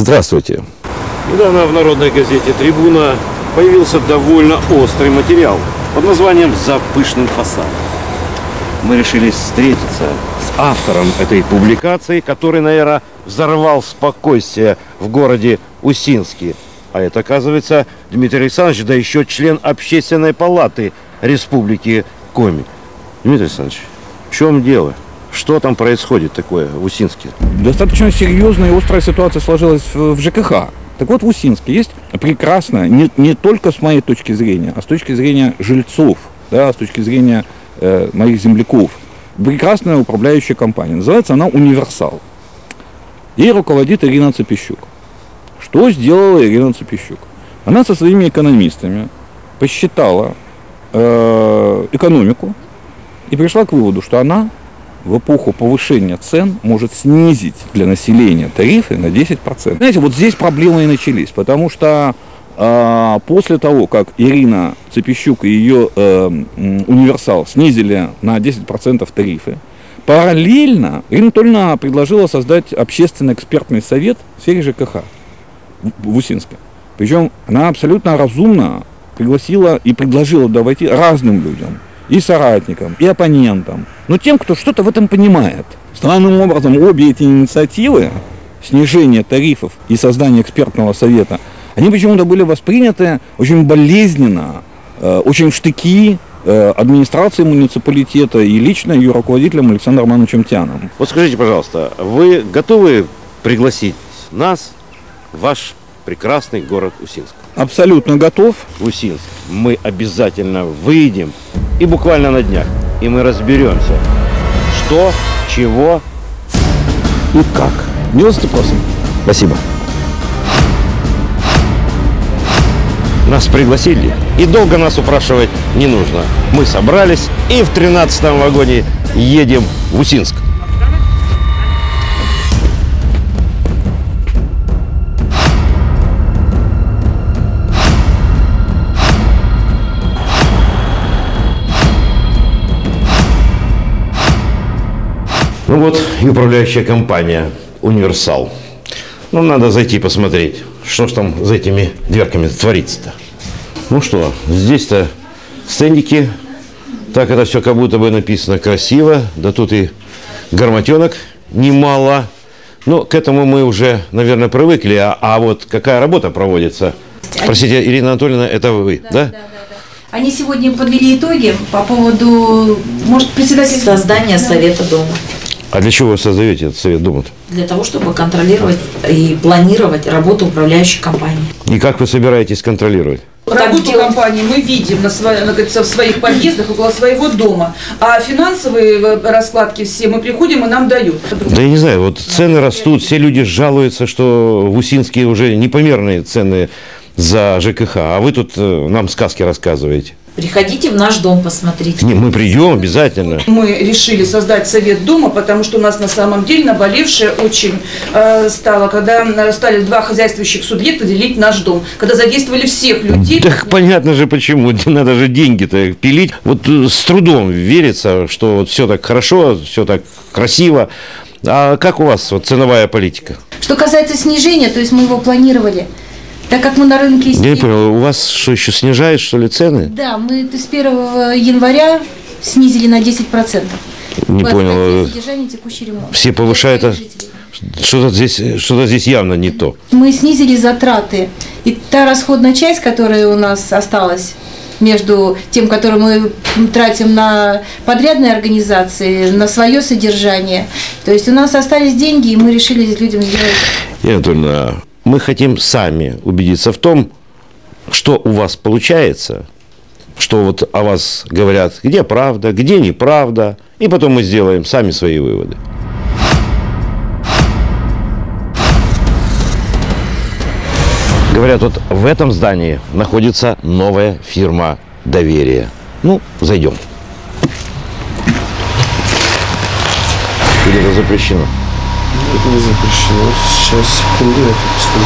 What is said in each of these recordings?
Здравствуйте. Недавно в народной газете «Трибуна» появился довольно острый материал под названием «За пышным фасадом». Мы решили встретиться с автором этой публикации, который, наверное, взорвал спокойствие в городе Усинске. А это, оказывается, Дмитрий Александрович, да еще член Общественной палаты Республики Коми. Дмитрий Александрович, в чем дело? Что там происходит такое в Усинске? Достаточно серьезная и острая ситуация сложилась в ЖКХ. Так вот, в Усинске есть прекрасная, не только с моей точки зрения, а с точки зрения жильцов, да, с точки зрения моих земляков, прекрасная управляющая компания. Называется она «Универсал». Ей руководит Ирина Цепищук. Что сделала Ирина Цепищук? Она со своими экономистами посчитала экономику и пришла к выводу, что она в эпоху повышения цен может снизить для населения тарифы на 10%. Знаете, вот здесь проблемы и начались, потому что после того, как Ирина Цепищук и ее «Универсал» снизили на 10% тарифы, параллельно Ирина Анатольевна предложила создать общественный экспертный совет в сфере ЖКХ в Усинске. Причем она абсолютно разумно пригласила и предложила войти разным людям, и соратникам, и оппонентам, но тем, кто что-то в этом понимает. Странным образом, обе эти инициативы, снижение тарифов и создание экспертного совета, они почему-то были восприняты очень болезненно, очень в штыки администрации муниципалитета и лично ее руководителем Александром Ивановичем Тяном. Вот скажите, пожалуйста, вы готовы пригласить нас в ваш прекрасный город Усинск? Абсолютно готов. В Усинск мы обязательно выйдем, и буквально на днях, и мы разберемся, что, чего и как. Милости просим. Спасибо. Нас пригласили, и долго нас упрашивать не нужно. Мы собрались и в 13-м вагоне едем в Усинск. Ну вот и управляющая компания «Универсал». Ну, надо зайти посмотреть, что ж там за этими дверками творится-то. Ну что, здесь-то стендики. Так это все как будто бы написано красиво. Да тут и гарматенок немало. Ну, к этому мы уже, наверное, привыкли. А вот какая работа проводится? Простите, Ирина Анатольевна, это вы, да? Да. Они сегодня подвели итоги по поводу, может, председателя создания Совета Дома. А для чего вы создаете этот Совет Дома? Для того, чтобы контролировать и планировать работу управляющей компании. И как вы собираетесь контролировать? Работу компании мы видим в своих подъездах, около своего дома. А финансовые раскладки все мы приходим и нам дают. Да я не знаю, вот цены растут, все люди жалуются, что в Усинске уже непомерные цены за ЖКХ. А вы тут нам сказки рассказываете. Приходите в наш дом, посмотрите. Не, мы придем обязательно. Мы решили создать Совет Дома, потому что у нас на самом деле наболевшее очень стало, когда стали два хозяйствующих субъекта делить наш дом. Когда задействовали всех людей. Так понятно же почему. Надо же деньги-то пилить. Вот с трудом верится, что вот все так хорошо, все так красиво. А как у вас вот ценовая политика? Что касается снижения, то есть мы его планировали. Так как мы на рынке... Я не понял, у вас что, еще снижают, что ли, цены? Да, мы с 1 января снизили на 10%. Не понял. Содержание, текущий ремонт. Все повышают, что-то здесь явно не то. Мы снизили затраты. И та расходная часть, которая у нас осталась между тем, которую мы тратим на подрядные организации, на свое содержание. То есть у нас остались деньги, и мы решили здесь людям сделать... Ирина Анатольевна, мы хотим сами убедиться в том, что у вас получается, что вот о вас говорят, где правда, где неправда, и потом мы сделаем сами свои выводы. Говорят, вот в этом здании находится новая фирма доверия. Ну, зайдем. Или это запрещено? Это не запрещено. Сейчас, секунду, я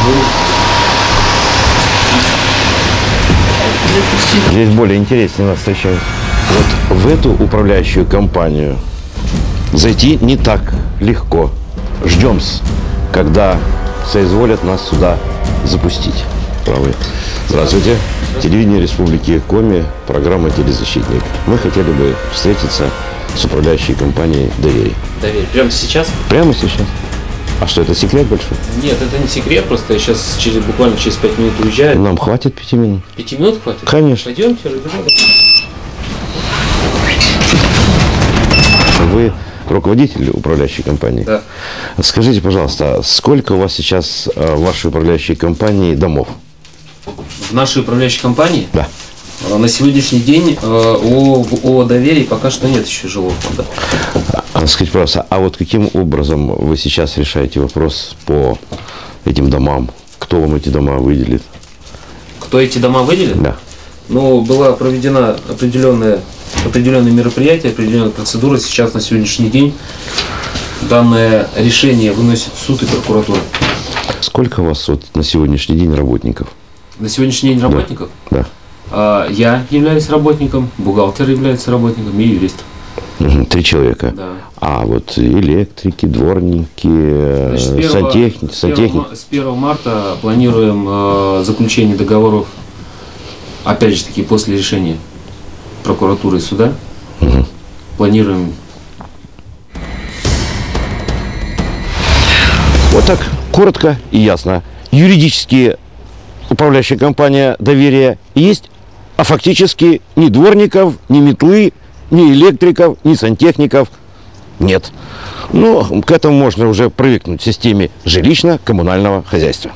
тут скажу. Здесь более интереснее нас встречают. Вот в эту управляющую компанию зайти не так легко. Ждем, когда соизволят нас сюда запустить. Правы. Здравствуйте. Телевидение Республики Коми, программа «Телезащитник». Мы хотели бы встретиться с управляющей компанией «Доверие». «Доверие». Прямо сейчас? Прямо сейчас. А что, это секрет большой? Нет, это не секрет, просто я сейчас буквально через 5 минут уезжаю. Нам хватит 5 минут. 5 минут хватит? Конечно. Пойдемте, разбежим. Вы руководитель управляющей компании? Да. Скажите, пожалуйста, сколько у вас сейчас в вашей управляющей компании домов? В нашей управляющей компании? Да. На сегодняшний день о «Доверии» пока что нет еще жилого фонда. Скажите, пожалуйста, а вот каким образом вы сейчас решаете вопрос по этим домам? Кто вам эти дома выделит? Кто эти дома выделит? Да. Ну, была проведена определенные мероприятия, определенная процедура. Сейчас на сегодняшний день данное решение выносит суд и прокуратура. Сколько у вас вот на сегодняшний день работников? На сегодняшний день работников? Да. Я являюсь работником, бухгалтер является работником и юрист. 3 человека. Да. А вот электрики, дворники, Значит, сантехники. С 1 марта планируем заключение договоров, опять же таки, после решения прокуратуры и суда. Планируем. Вот так, коротко и ясно. Юридически управляющая компания «Доверие» есть, а фактически ни дворников, ни метлы, ни электриков, ни сантехников нет. Но к этому можно уже привыкнуть в системе жилищно-коммунального хозяйства.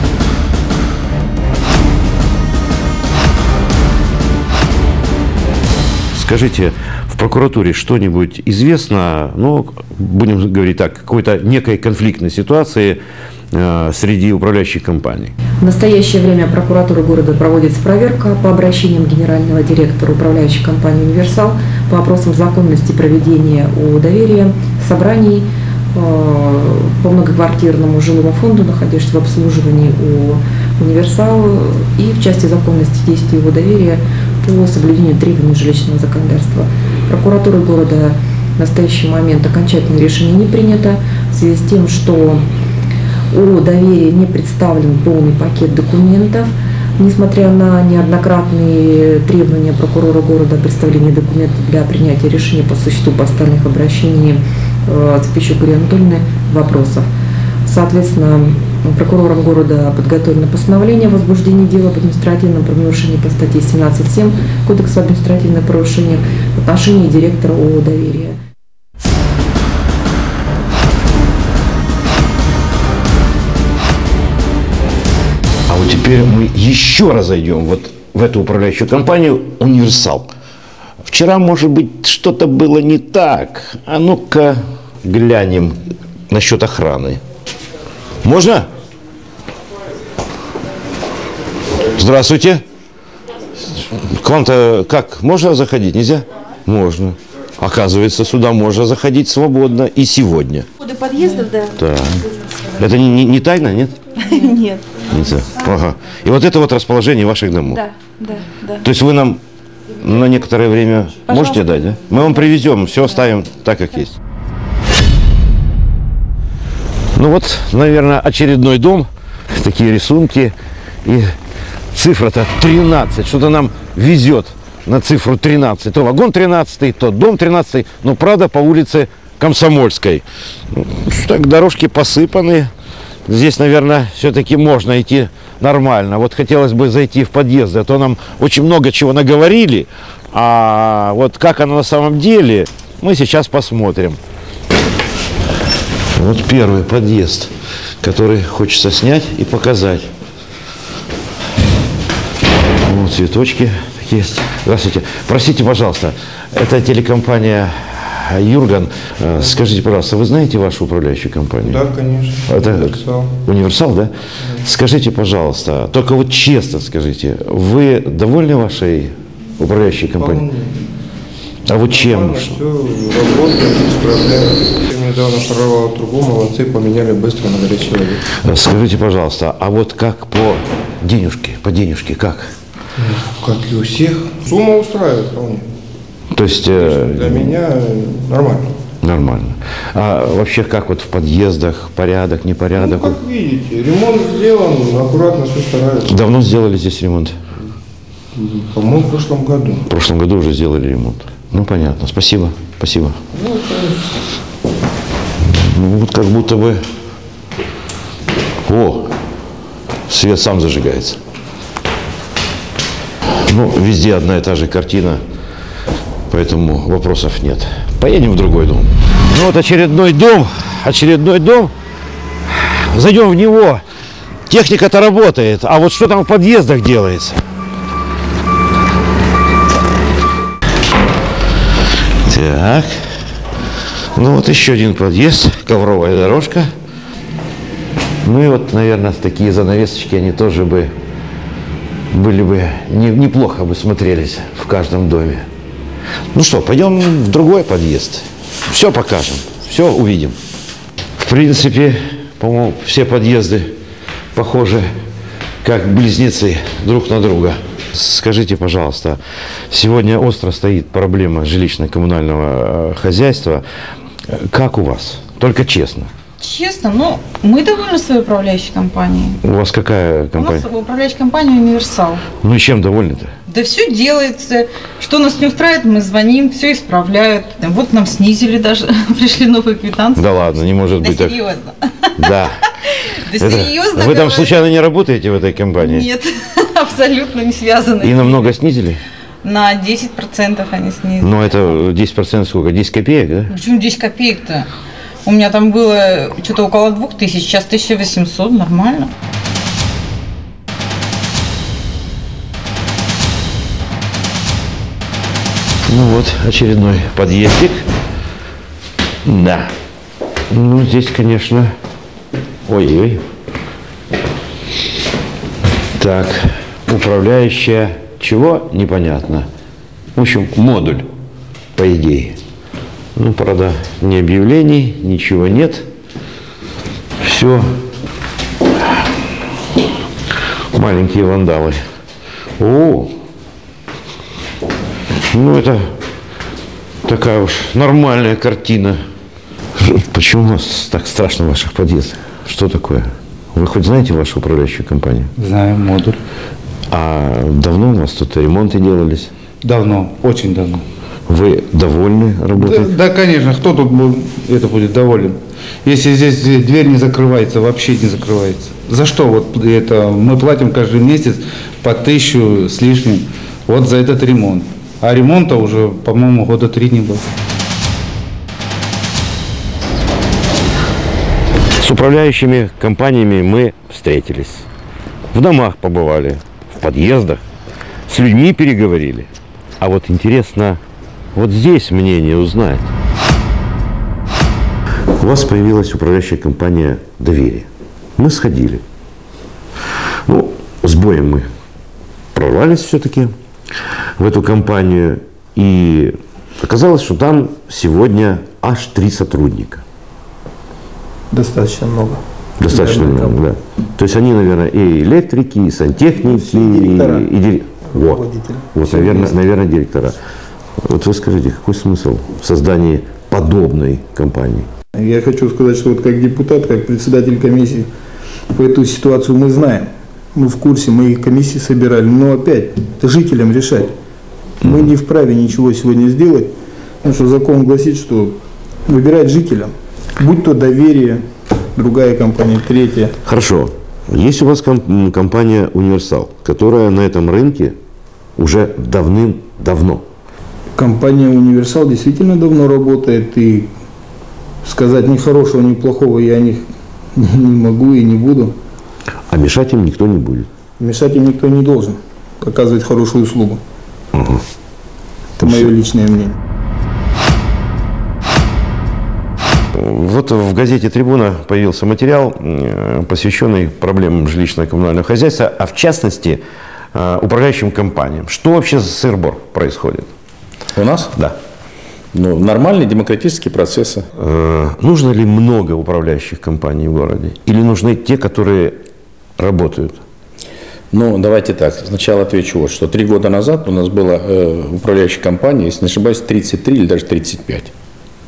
Скажите, в прокуратуре что-нибудь известно, ну, будем говорить так, какой-то некой конфликтной ситуации среди управляющих компаний? В настоящее время прокуратура города проводится проверка по обращениям генерального директора управляющей компании «Универсал» по вопросам законности проведения о «Доверии» собраний по многоквартирному жилому фонду, находящемуся в обслуживании у «Универсал», и в части законности действий о «Доверии» по соблюдению требований жилищного законодательства. Прокуратура города в настоящий момент окончательное решение не принято в связи с тем, что о «Доверии» не представлен полный пакет документов, несмотря на неоднократные требования прокурора города о представлении документов для принятия решения по существу по остальных обращениям Цепищук Ирины Анатольевны вопросов. Соответственно, прокурором города подготовлено постановление о возбуждении дела об административном правонарушении по статье 17.7 Кодекса административных правонарушений в отношении директора ООО «Доверие». А вот теперь мы еще раз зайдем вот в эту управляющую компанию «Универсал». Вчера, может быть, что-то было не так. А ну-ка глянем насчет охраны. Можно? Здравствуйте. К вам-то как? Можно заходить? Нельзя? Можно. Оказывается, сюда можно заходить свободно и сегодня. До подъездов, да. Да. Это не тайна, нет? Нет. Ага. И вот это вот расположение ваших домов. Да. То есть вы нам на некоторое время можете дать, да? Мы вам привезем, все оставим так, как есть. Ну вот, наверное, очередной дом. Такие рисунки. И цифра-то 13. Что-то нам везет на цифру 13. То вагон 13, то дом 13. Но, правда, по улице Комсомольской. Так, дорожки посыпаны. Здесь, наверное, все-таки можно идти нормально. Вот хотелось бы зайти в подъезд, а то нам очень много чего наговорили. А вот как оно на самом деле, мы сейчас посмотрим. Вот первый подъезд, который хочется снять и показать. Вот цветочки есть. Здравствуйте. Простите, пожалуйста, это телекомпания «Юрган». Скажите, пожалуйста, вы знаете вашу управляющую компанию? Да, конечно. Это «Универсал». «Универсал», да? Скажите, пожалуйста, только вот честно скажите, вы довольны вашей управляющей компанией? А вот чем? Все работает, без проблем. Я недавно прорвала трубу, молодцы, поменяли быстро на горячий воде. Скажите, пожалуйста, а вот как по денежке как? Как и у всех. Сумма устраивает вполне. То есть... Для меня нормально. Нормально. А вообще как вот в подъездах, порядок, непорядок? Ну, как видите, ремонт сделан, аккуратно все стараются. Давно сделали здесь ремонт? По-моему, в прошлом году. В прошлом году уже сделали ремонт. Ну, понятно. Спасибо. Спасибо. Ну, вот как будто бы... О, свет сам зажигается. Ну, везде одна и та же картина, поэтому вопросов нет. Поедем в другой дом. Ну, вот очередной дом. Зайдем в него. Техника-то работает, а вот что там в подъездах делается? Так. Ну, вот еще один подъезд, ковровая дорожка. Ну и вот, наверное, такие занавесочки, они тоже бы были бы неплохо бы смотрелись в каждом доме. Ну что, пойдем в другой подъезд. Все покажем, все увидим. В принципе, по-моему, все подъезды похожи как близнецы друг на друга. Скажите, пожалуйста, сегодня остро стоит проблема жилищно-коммунального хозяйства. Как у вас? Только честно. Честно, ну, мы довольны своей управляющей компанией. У вас какая компания? У нас управляющая компания «Универсал». Ну и чем довольны-то? Да все делается. Что нас не устраивает, мы звоним, все исправляют. Вот нам снизили даже, пришли новые квитанции. Да ладно, не может быть так. Серьезно. Да. Да серьезно. Вы там случайно не работаете в этой компании? Нет, абсолютно не связано. И намного снизили? На 10% они снизили. Ну это 10% сколько? 10 копеек, да? Почему 10 копеек-то? У меня там было что-то около 2000, сейчас 1800, нормально. Ну вот, очередной подъездик. Да. Ну, здесь, конечно... Ой-ой. Так, управляющая... Чего? Непонятно. В общем, модуль, по идее. Ну, правда, ни объявлений, ничего нет. Все. Маленькие вандалы. О! Ну, это такая уж нормальная картина. Почему у вас так страшно в ваших подъездах? Что такое? Вы хоть знаете вашу управляющую компанию? Знаем, модуль. А давно у вас тут ремонты делались? Давно, очень давно. Вы довольны работой? Да, конечно. Кто тут будет доволен? Если здесь дверь не закрывается, вообще не закрывается. За что вот это? Мы платим каждый месяц по 1000 с лишним вот за этот ремонт. А ремонта уже, по-моему, года 3 не было. С управляющими компаниями мы встретились. В домах побывали, в подъездах, с людьми переговорили. А вот интересно, вот здесь мнение узнать. У вас появилась управляющая компания «Доверие». Мы сходили. Ну, с боем мы прорвались все-таки в эту компанию. И оказалось, что там сегодня аж 3 сотрудника. Достаточно много. Достаточно много, да. То есть они, наверное, и электрики, и сантехники, и вот, наверное, директора. Вот вы скажите, какой смысл в создании подобной компании? Я хочу сказать, что вот как депутат, как председатель комиссии, по эту ситуацию мы знаем. Мы в курсе, мы комиссии собирали. Но опять, это жителям решать. Мы не вправе ничего сегодня сделать, потому что закон гласит, что выбирать жителям. Будь то «Доверие», другая компания, третья. Хорошо. Есть у вас компания «Универсал», которая на этом рынке уже давным-давно. Компания «Универсал» действительно давно работает, и сказать ни хорошего, ни плохого я о них не могу и не буду. А мешать им никто не будет? Мешать им никто не должен. Оказывать хорошую услугу. Угу. Это мое личное мнение. Вот в газете «Трибуна» появился материал, посвященный проблемам жилищно-коммунального хозяйства, а в частности управляющим компаниям. Что вообще за сыр-бор происходит? У нас? Да. Ну, нормальные демократические процессы. Нужно ли много управляющих компаний в городе? Или нужны те, которые работают? Ну, давайте так. Сначала отвечу вот, что 3 года назад у нас было управляющих компаний, если не ошибаюсь, 33 или даже 35.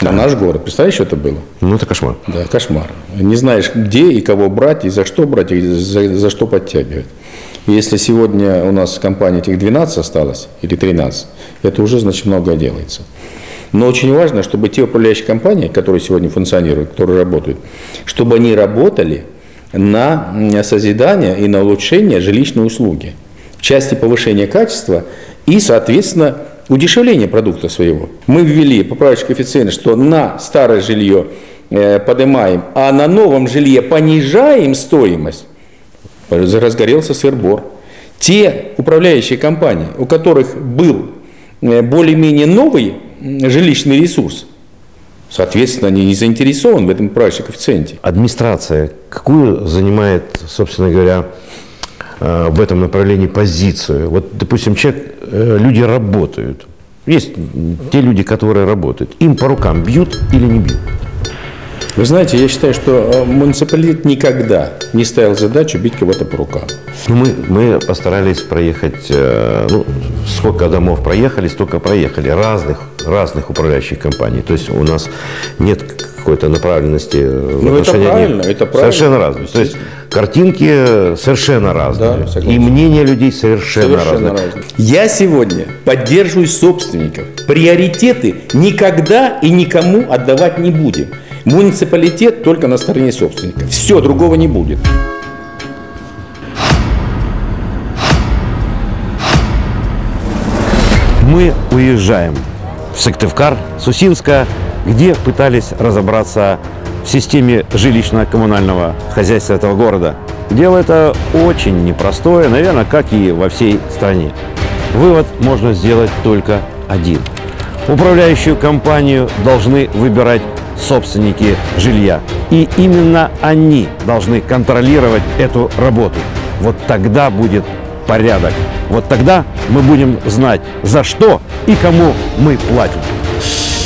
на наш город. Представляешь, что это было? Ну, это кошмар. Да, кошмар. Не знаешь, где и кого брать, и за что брать, и за что подтягивать. И если сегодня у нас в компании этих 12 осталось, или 13, это уже, значит, многое делается. Но очень важно, чтобы те управляющие компании, которые сегодня функционируют, которые работают, чтобы они работали на созидание и на улучшение жилищной услуги в части повышения качества и, соответственно, удешевления продукта своего. Мы ввели поправочный коэффициент, что на старое жилье поднимаем, а на новом жилье понижаем стоимость. Разгорелся сыр-бор. Те управляющие компании, у которых был более-менее новый жилищный ресурс, соответственно, они не заинтересованы в этом поправочном коэффициенте. Администрация какую занимает, собственно говоря, в этом направлении позицию? Вот, допустим, люди работают. Есть те люди, которые работают. Им по рукам бьют или не бьют? Вы знаете, я считаю, что муниципалитет никогда не ставил задачу бить кого-то по рукам. Ну, мы постарались проехать, сколько домов проехали, столько проехали, разных управляющих компаний. То есть у нас нет какой-то направленности в отношении. Это правильно. Совершенно разные. То есть картинки совершенно разные. Да, и мнения людей совершенно разные. Я сегодня поддерживаю собственников. Приоритеты никогда и никому отдавать не будем. Муниципалитет только на стороне собственника. Все, другого не будет. Мы уезжаем в Сыктывкар, с Усинска, где пытались разобраться в системе жилищно-коммунального хозяйства этого города. Дело это очень непростое, наверное, как и во всей стране. Вывод можно сделать только один. Управляющую компанию должны выбирать собственники жилья. И именно они должны контролировать эту работу. Вот тогда будет порядок. Вот тогда мы будем знать, за что и кому мы платим.